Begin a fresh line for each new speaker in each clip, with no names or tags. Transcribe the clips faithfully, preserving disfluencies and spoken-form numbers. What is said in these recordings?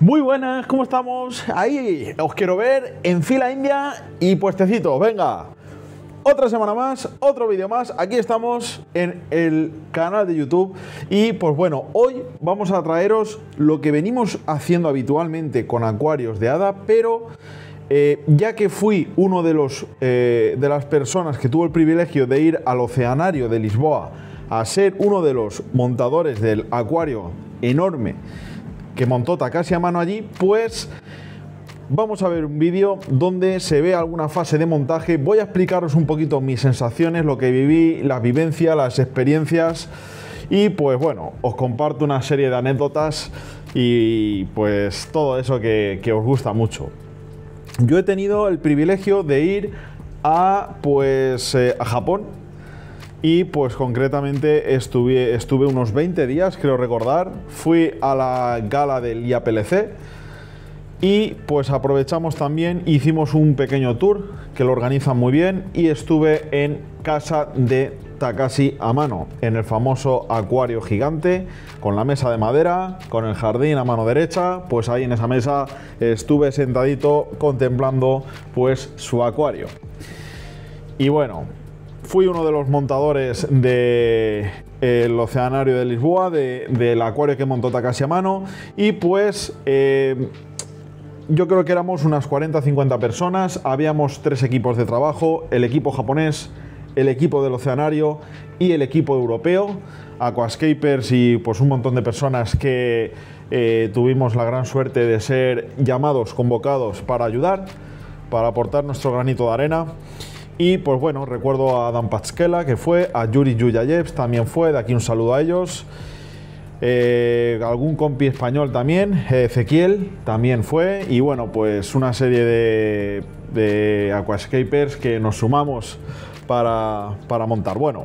Muy buenas, ¿cómo estamos? Ahí, os quiero ver en fila india y puestecitos, venga. Otra semana más, otro vídeo más, aquí estamos en el canal de YouTube y pues bueno, hoy vamos a traeros lo que venimos haciendo habitualmente con acuarios de hada, pero eh, ya que fui uno de, los, eh, de las personas que tuvo el privilegio de ir al Oceanario de Lisboa a ser uno de los montadores del acuario enorme que montó Takashi Amano allí, pues vamos a ver un vídeo donde se ve alguna fase de montaje. Voy a explicaros un poquito mis sensaciones, lo que viví, las vivencias, las experiencias y pues bueno, os comparto una serie de anécdotas y pues todo eso que, que os gusta mucho. Yo he tenido el privilegio de ir a pues eh, a Japón. Y pues concretamente estuve, estuve unos veinte días, creo recordar. Fui a la gala del I A P L C y pues aprovechamos también, hicimos un pequeño tour que lo organizan muy bien y estuve en casa de Takashi Amano, en el famoso acuario gigante, con la mesa de madera, con el jardín a mano derecha. Pues ahí en esa mesa estuve sentadito contemplando pues su acuario. Y bueno, fui uno de los montadores del Oceanario de Lisboa, de, del acuario que montó Takashi Amano, y pues eh, yo creo que éramos unas cuarenta a cincuenta personas, habíamos tres equipos de trabajo, el equipo japonés, el equipo del Oceanario y el equipo europeo, Aquascapers y pues un montón de personas que eh, tuvimos la gran suerte de ser llamados, convocados para ayudar, para aportar nuestro granito de arena. Y pues bueno, recuerdo a Dan Pachkela, que fue, a Yuri Yuyayev también fue, de aquí un saludo a ellos. Eh, algún compi español también, Ezequiel también fue. Y bueno, pues una serie de, de aquascapers que nos sumamos para, para montar. Bueno,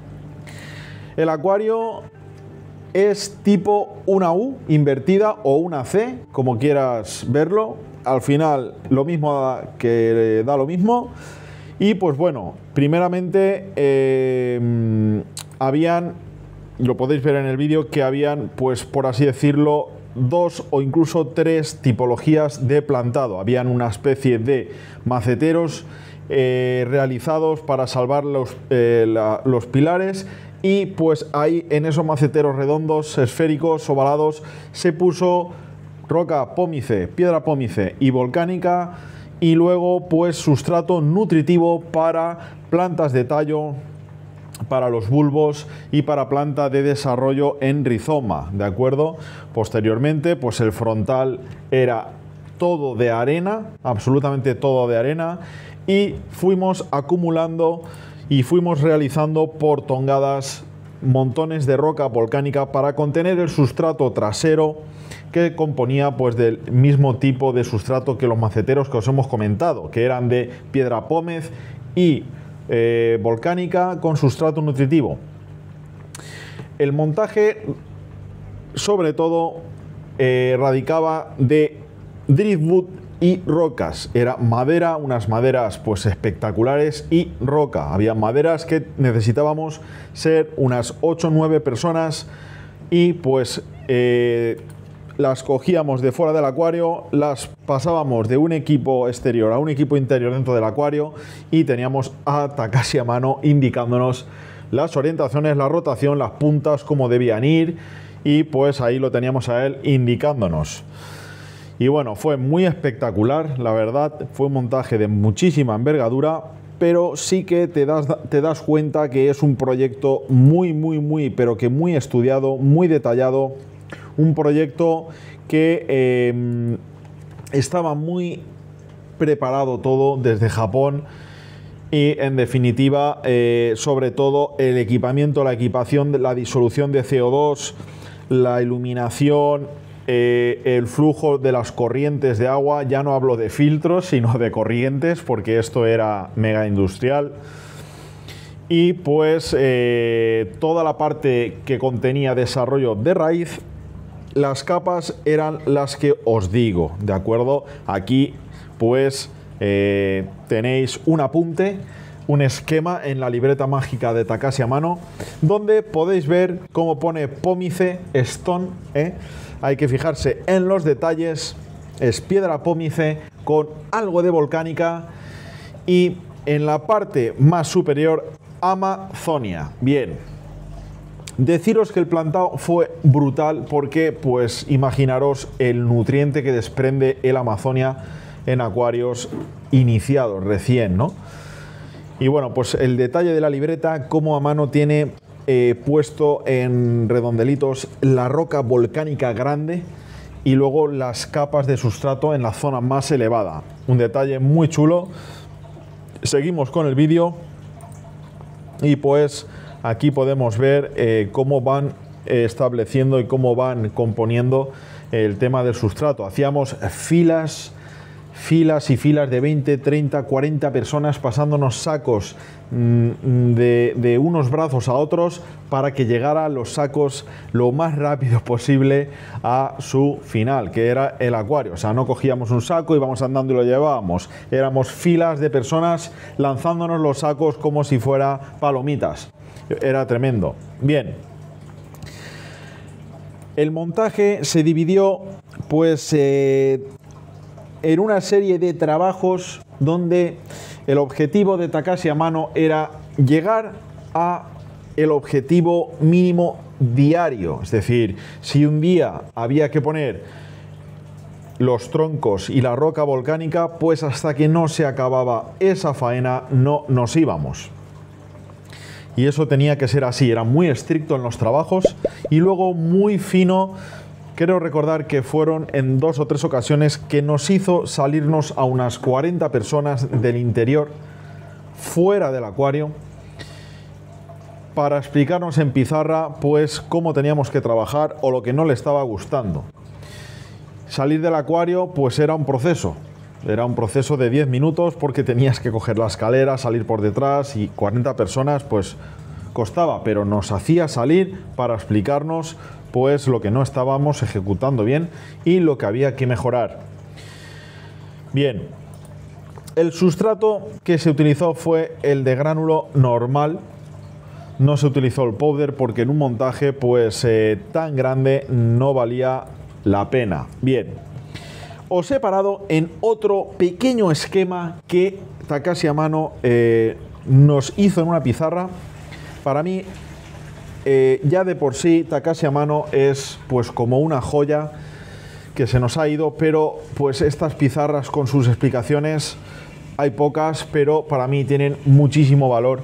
el acuario es tipo una U invertida o una C, como quieras verlo. Al final lo mismo que da lo mismo. Y pues bueno, primeramente eh, habían, lo podéis ver en el vídeo, que habían, pues por así decirlo, dos o incluso tres tipologías de plantado. Habían una especie de maceteros eh, realizados para salvar los, eh, la, los pilares, y pues ahí en esos maceteros redondos, esféricos, ovalados, se puso roca pómice, piedra pómice y volcánica. Y luego pues sustrato nutritivo para plantas de tallo, para los bulbos y para planta de desarrollo en rizoma, ¿de acuerdo? Posteriormente pues el frontal era todo de arena, absolutamente todo de arena, y fuimos acumulando y fuimos realizando por tongadas montones de roca volcánica para contener el sustrato trasero, que componía pues del mismo tipo de sustrato que los maceteros que os hemos comentado, que eran de piedra pómez y eh, volcánica con sustrato nutritivo. El montaje sobre todo eh, radicaba de driftwood y rocas. Era madera, unas maderas pues espectaculares, y roca. Había maderas que necesitábamos ser unas ocho o nueve personas y pues eh, las cogíamos de fuera del acuario, las pasábamos de un equipo exterior a un equipo interior dentro del acuario y teníamos a Takashi Amano indicándonos las orientaciones, la rotación, las puntas, cómo debían ir, y pues ahí lo teníamos a él indicándonos. Y bueno, fue muy espectacular, la verdad, fue un montaje de muchísima envergadura, pero sí que te das, te das cuenta que es un proyecto muy, muy, muy, pero que muy estudiado, muy detallado. Un proyecto que eh, estaba muy preparado todo desde Japón, y en definitiva, eh, sobre todo el equipamiento, la equipación, la disolución de C O dos, la iluminación, eh, el flujo de las corrientes de agua. Ya no hablo de filtros, sino de corrientes, porque esto era mega industrial. Y pues eh, toda la parte que contenía desarrollo de raíz, las capas eran las que os digo, ¿de acuerdo? Aquí pues eh, tenéis un apunte un esquema en la libreta mágica de Takashi Amano, donde podéis ver cómo pone pómice stone, ¿eh? Hay que fijarse en los detalles, es piedra pómice con algo de volcánica y en la parte más superior Amazonia. Bien, deciros que el plantado fue brutal porque pues imaginaros el nutriente que desprende el Amazonia en acuarios iniciados recién, ¿no? Y bueno, pues el detalle de la libreta, como Amano tiene eh, puesto en redondelitos la roca volcánica grande y luego las capas de sustrato en la zona más elevada. Un detalle muy chulo. Seguimos con el vídeo y pues aquí podemos ver eh, cómo van eh, estableciendo y cómo van componiendo el tema del sustrato. Hacíamos filas filas y filas de veinte, treinta, cuarenta personas pasándonos sacos mmm, de, de unos brazos a otros para que llegara los sacos lo más rápido posible a su final, que era el acuario. O sea, no cogíamos un saco, íbamos andando y lo llevábamos. Éramos filas de personas lanzándonos los sacos como si fuera palomitas. Era tremendo. Bien. El montaje se dividió, pues... Eh, en una serie de trabajos donde el objetivo de Takashi Amano era llegar a el objetivo mínimo diario. Es decir, si un día había que poner los troncos y la roca volcánica, pues hasta que no se acababa esa faena no nos íbamos. Y eso tenía que ser así, era muy estricto en los trabajos y luego muy fino. Quiero recordar que fueron en dos o tres ocasiones que nos hizo salirnos a unas cuarenta personas del interior, fuera del acuario, para explicarnos en pizarra pues cómo teníamos que trabajar o lo que no le estaba gustando. Salir del acuario pues era un proceso, era un proceso de diez minutos porque tenías que coger la escalera, salir por detrás y cuarenta personas pues costaba, pero nos hacía salir para explicarnos pues lo que no estábamos ejecutando bien y lo que había que mejorar. Bien, el sustrato que se utilizó fue el de gránulo normal, no se utilizó el powder porque en un montaje pues eh, tan grande no valía la pena. Bien, os he parado en otro pequeño esquema que Takashi Amano eh, nos hizo en una pizarra. Para mí, Eh, ya de por sí Takashi Amano es pues como una joya que se nos ha ido, pero pues estas pizarras con sus explicaciones hay pocas, pero para mí tienen muchísimo valor.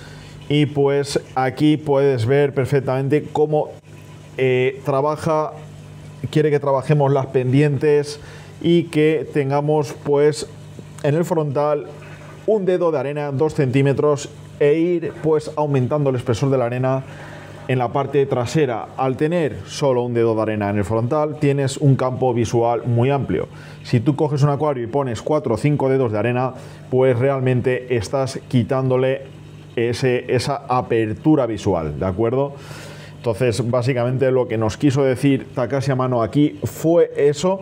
Y pues aquí puedes ver perfectamente cómo eh, trabaja, quiere que trabajemos las pendientes y que tengamos pues en el frontal un dedo de arena, dos centímetros, e ir pues aumentando el espesor de la arena en la parte trasera. Al tener solo un dedo de arena en el frontal, tienes un campo visual muy amplio. Si tú coges un acuario y pones cuatro o cinco dedos de arena, pues realmente estás quitándole ese, esa apertura visual, ¿de acuerdo? Entonces, básicamente lo que nos quiso decir Takashi Amano aquí fue eso.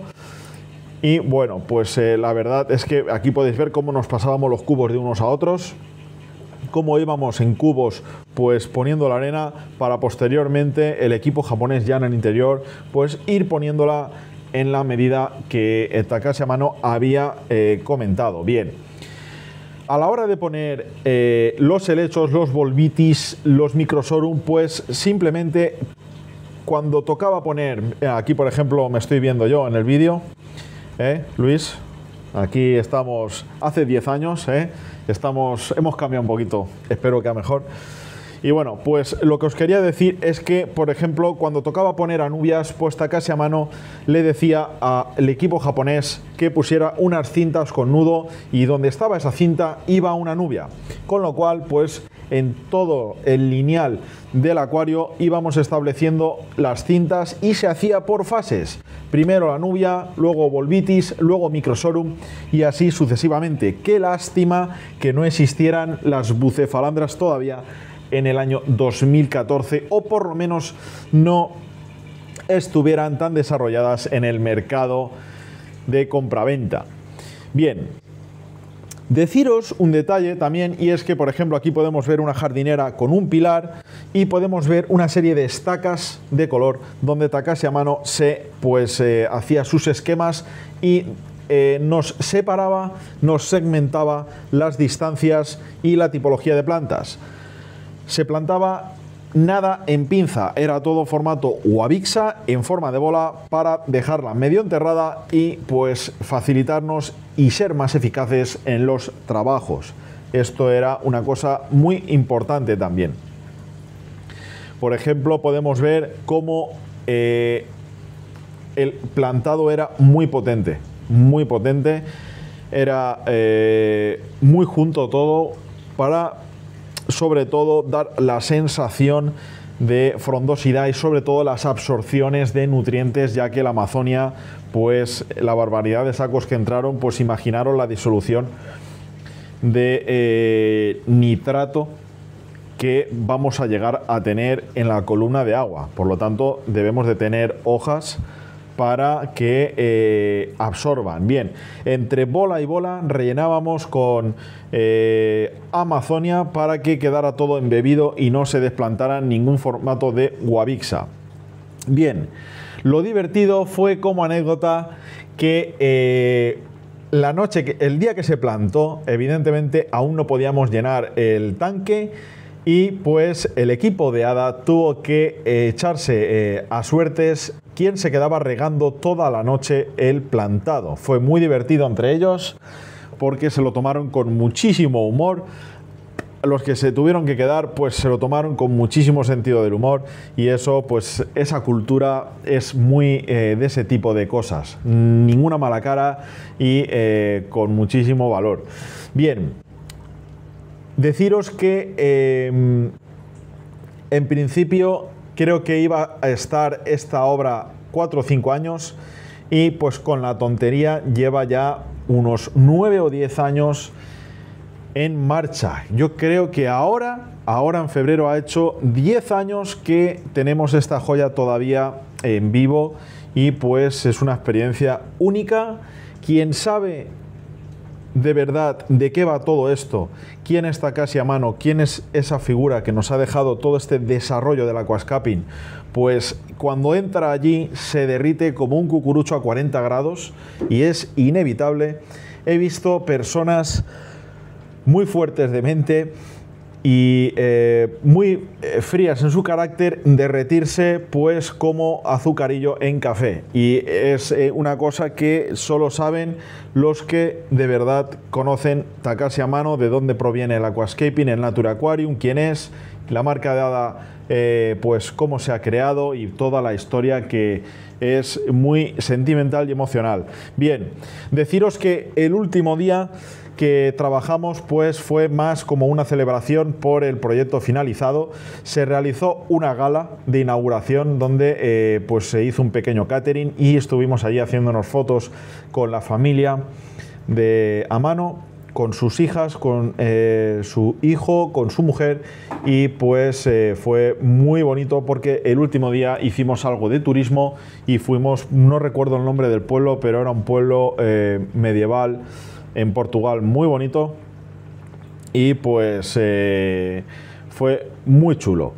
Y bueno, pues eh, la verdad es que aquí podéis ver cómo nos pasábamos los cubos de unos a otros, cómo íbamos en cubos pues poniendo la arena para posteriormente el equipo japonés ya en el interior pues ir poniéndola en la medida que Takashi Amano había eh, comentado. Bien, a la hora de poner eh, los helechos, los volvitis, los microsorum, pues simplemente cuando tocaba poner, aquí por ejemplo me estoy viendo yo en el vídeo, ¿eh, Luis? Aquí estamos hace diez años, ¿eh? Estamos, hemos cambiado un poquito, espero que a mejor. Y bueno, pues lo que os quería decir es que, por ejemplo, cuando tocaba poner anubias, pues Takashi Amano le decía al equipo japonés que pusiera unas cintas con nudo y donde estaba esa cinta iba una nubia. Con lo cual, pues en todo el lineal del acuario íbamos estableciendo las cintas y se hacía por fases. Primero la nubia, luego volvitis, luego microsorum y así sucesivamente. Qué lástima que no existieran las bucefalandras todavía en el año dos mil catorce, o por lo menos no estuvieran tan desarrolladas en el mercado de compraventa. Bien, Deciros un detalle también, y es que, por ejemplo, aquí podemos ver una jardinera con un pilar y podemos ver una serie de estacas de color donde Takashi Amano se pues eh, hacía sus esquemas y eh, nos separaba, nos segmentaba las distancias y la tipología de plantas. Se plantaba nada en pinza, era todo formato Wabixa en forma de bola para dejarla medio enterrada y pues facilitarnos y ser más eficaces en los trabajos. Esto era una cosa muy importante también. Por ejemplo, podemos ver cómo eh, el plantado era muy potente, muy potente, era eh, muy junto todo para, sobre todo, dar la sensación de frondosidad y sobre todo las absorciones de nutrientes, ya que la Amazonia, pues la barbaridad de sacos que entraron, pues imaginaron la disolución de eh, nitrato que vamos a llegar a tener en la columna de agua. Por lo tanto, debemos de tener hojas para que eh, absorban. Bien, entre bola y bola rellenábamos con eh, Amazonia para que quedara todo embebido y no se desplantara en ningún formato de Wabixa. Bien, lo divertido fue como anécdota que eh, la noche, que, el día que se plantó, evidentemente aún no podíamos llenar el tanque y pues el equipo de Ada tuvo que eh, echarse eh, a suertes quien se quedaba regando toda la noche el plantado. Fue muy divertido entre ellos porque se lo tomaron con muchísimo humor. Los que se tuvieron que quedar pues se lo tomaron con muchísimo sentido del humor y eso, pues esa cultura es muy eh, de ese tipo de cosas. Ninguna mala cara y eh, con muchísimo valor. Bien, deciros que eh, en principio creo que iba a estar esta obra cuatro o cinco años y pues con la tontería lleva ya unos nueve o diez años en marcha. Yo creo que ahora, ahora en febrero ha hecho diez años que tenemos esta joya todavía en vivo y pues es una experiencia única. Quien sabe de verdad de qué va todo esto, quién es Takashi Amano, quién es esa figura que nos ha dejado todo este desarrollo del aquascaping, pues cuando entra allí se derrite como un cucurucho a cuarenta grados y es inevitable. He visto personas muy fuertes de mente y eh, muy eh, frías en su carácter derretirse pues como azucarillo en café, y es eh, una cosa que solo saben los que de verdad conocen Takashi Amano, de dónde proviene el aquascaping, el Nature Aquarium, quién es, la marca de Ada, eh, pues cómo se ha creado y toda la historia que es muy sentimental y emocional. Bien, deciros que el último día que trabajamos pues fue más como una celebración por el proyecto finalizado. Se realizó una gala de inauguración donde eh, pues se hizo un pequeño catering y estuvimos allí haciéndonos fotos con la familia de Amano, con sus hijas, con eh, su hijo, con su mujer, y pues eh, fue muy bonito porque el último día hicimos algo de turismo y fuimos, no recuerdo el nombre del pueblo, pero era un pueblo eh, medieval en Portugal muy bonito y pues eh, fue muy chulo.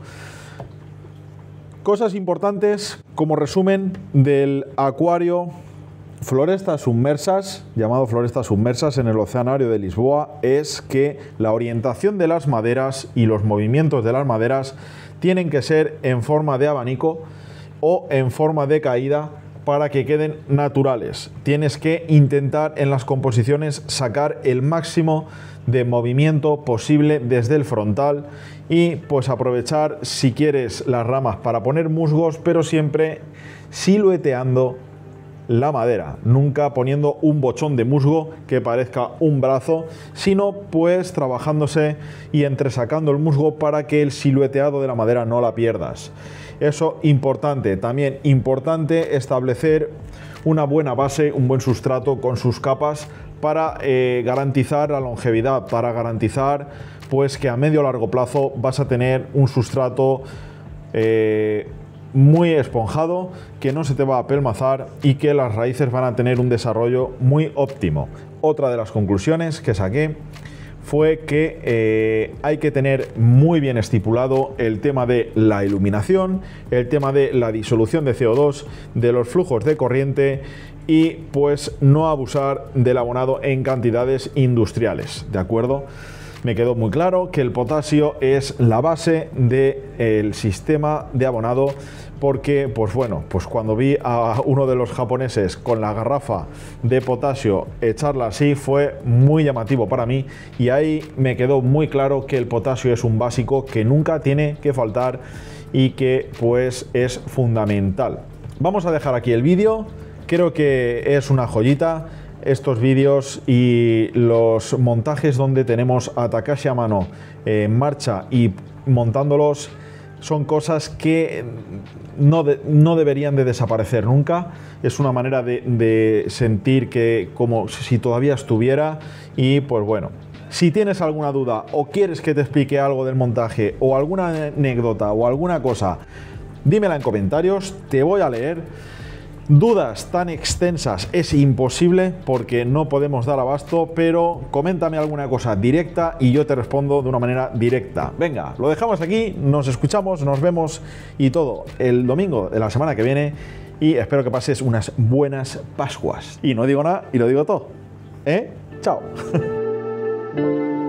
Cosas importantes como resumen del acuario Florestas Submersas, llamado Florestas Submersas en el Oceanario de Lisboa, es que la orientación de las maderas y los movimientos de las maderas tienen que ser en forma de abanico o en forma de caída para que queden naturales. Tienes que intentar en las composiciones sacar el máximo de movimiento posible desde el frontal y pues aprovechar, si quieres, las ramas para poner musgos, pero siempre silueteando la madera, nunca poniendo un bochón de musgo que parezca un brazo, sino pues trabajándose y entresacando el musgo para que el silueteado de la madera no la pierdas. Eso importante. También importante establecer una buena base, un buen sustrato con sus capas para eh, garantizar la longevidad, para garantizar pues que a medio o largo plazo vas a tener un sustrato eh, muy esponjado, que no se te va a pelmazar y que las raíces van a tener un desarrollo muy óptimo. Otra de las conclusiones que saqué fue que eh, hay que tener muy bien estipulado el tema de la iluminación, el tema de la disolución de C O dos, de los flujos de corriente y pues no abusar del abonado en cantidades industriales, ¿de acuerdo? Me quedó muy claro que el potasio es la base del sistema de abonado, porque, pues bueno, pues cuando vi a uno de los japoneses con la garrafa de potasio echarla así, fue muy llamativo para mí, y ahí me quedó muy claro que el potasio es un básico que nunca tiene que faltar y que pues es fundamental. Vamos a dejar aquí el vídeo, creo que es una joyita. Estos vídeos y los montajes donde tenemos a Takashi Amano en marcha y montándolos son cosas que no, de, no deberían de desaparecer nunca. Es una manera de, de sentir que como si todavía estuviera. Y pues bueno, si tienes alguna duda o quieres que te explique algo del montaje o alguna anécdota o alguna cosa, dímela en comentarios, te voy a leer. Dudas tan extensas es imposible porque no podemos dar abasto, pero coméntame alguna cosa directa y yo te respondo de una manera directa. Venga, lo dejamos aquí, nos escuchamos, nos vemos y todo el domingo de la semana que viene, y espero que pases unas buenas Pascuas. Y no digo nada y lo digo todo, ¿eh? Chao.